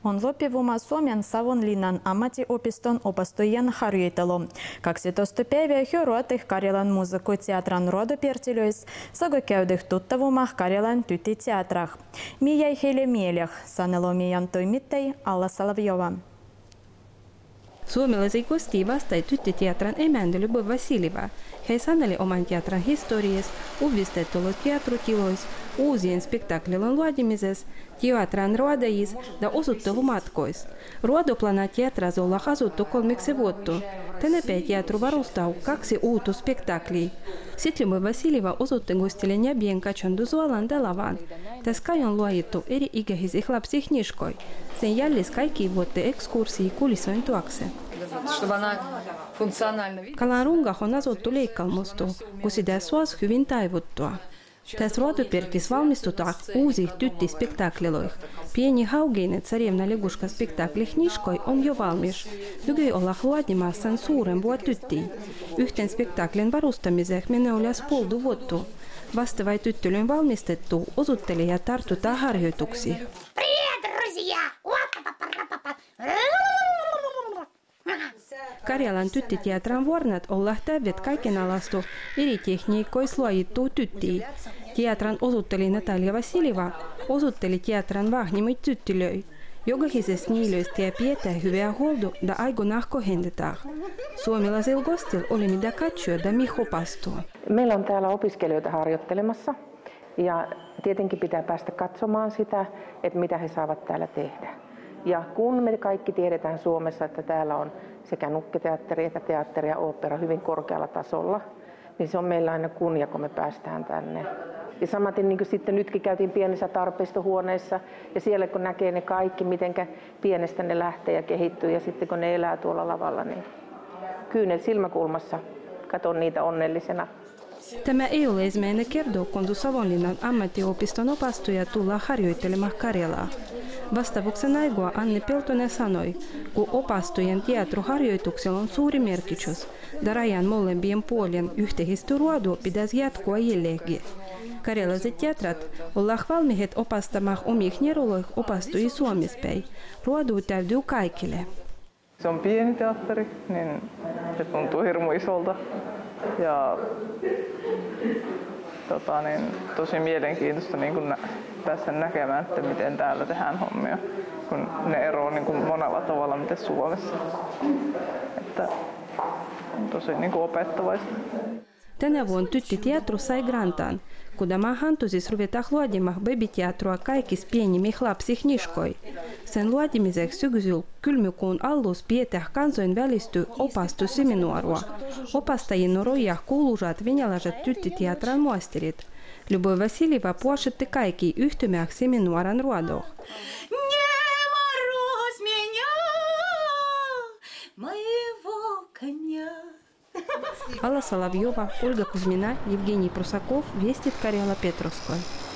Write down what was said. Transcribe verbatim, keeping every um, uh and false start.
on lopivuma Suomen Savonlinnan ammattiopiston opastojen harjoittelu. kaksitoista päivää hyöruotih Karjalan musiikkiteatran ruodopertilöis sago käydih tuttavuma Karjalan tyttiteatrah. Miei heille mieleh, sanelomian toimittaj Alla Salavjova. Suomalaisia kosti vastai tyttiteatran emäntä Lyubov Vasiljeva. He saneli oman teatran historias, uudistettulos teatrutilois, uusien spektaklien luodimisessa, teatran ruodajis ja osuttelumatkois. Ruodoplana teatras olla asuttu kolmeksi vuotta. Tänäpä teatru varustaa kaksi uutta spektaklia. Sitten Lyubov Vasiljeva osuttegusteli näbien katsandu Zuolan delavan. Tässä on luotu eri ikäisih lapsih niskoi. Sen jällis kaikki vuotte ekskursii kulissoin tuokse. Kalan rungah on asuttu leikkalmustu, kun sitä suos hyvin taivuttua. Tässä ruodopertis valmistutaan uusi tyttispektakliloih. Pieni Haugeinen Tsarevna Legushka spektaklih niskoi on jo valmis. Nyky ollaan luodimassa suuren vuot tyttiä. Yhten spektaklin varustamiseen menee olas puolta vuotta. Vastavai tyttölyn valmistettu osuttelija tartutaan harjoituksiin. Karjalan tyttiteatran vuornat olla täydet kaikenalaistu eri tekniikois luojittuu tyttiä. Teatran osutteli Natalia Vasiljeva osutteli teatran vahnimit tyttylöi. Jokaisesta niilöistä ja pidetään hyvää huolta ja aikonaan kohendetaan. Suomalaisella gostil oli mitä katsoa ja mihin opastua. Meillä on täällä opiskelijoita harjoittelemassa ja tietenkin pitää päästä katsomaan sitä, että mitä he saavat täällä tehdä. Ja kun me kaikki tiedetään Suomessa, että täällä on sekä nukketeatteri että teatteri ja ooppera hyvin korkealla tasolla, niin se on meillä aina kunnia, kun me päästään tänne. Ja samaten niin kuin sitten nytkin käytiin pienissä tarpeistohuoneissa ja siellä kun näkee ne kaikki, miten pienestä ne lähtee ja kehittyy ja sitten kun ne elää tuolla lavalla, niin kyynel silmäkulmassa katon niitä onnellisena. Tämä ei ole ensimmäinen kerta, kun Savonlinnan ammattiopiston opastuja tullaan harjoittelemaan Karjalaa. Vastaavuksen aigua Anne Peltonen sanoi, kun opastujen teatruharjoituksella on suuri merkitys, ja rajan molempien puolien yhteistyöruodu pitäisi jatkua jälleen. Karjalaiset teatrat ollaan valmiit opastamaan omih neruloih opastujia Suomispäin. Ruodu täytyy kaikille. Se on pieni teatteri, niin se tuntuu hirmu isolta. Ja tota, niin, tosi mielenkiintoista niin kun nä päästä näkemään, että miten täällä tehdään hommia, kun ne eroavat niin kun monella tavalla miten Suomessa. Että on tosi niin kun opettavaista. Tänä vuonna tyttiteatru sai grantan, kun tämä hantusis ruvetaan luodimaan babyteatrua kaikissa pienimmih lapsih niskoi. Sen luodimiseksi syksyllä kylmykuun alussa pidetään kansainvälistä opastusseminaarua. Opastajien rojah kuuluvat venäläiset tyttiteatran maisterit. Lyubov Vasiljeva puoletti kaikki yhtymäksi seminaaran ruodoh. Alla Salavjova, Olga Kuzmina, Evgeniy Prusakov, Vestit Karjala Petrovskoy.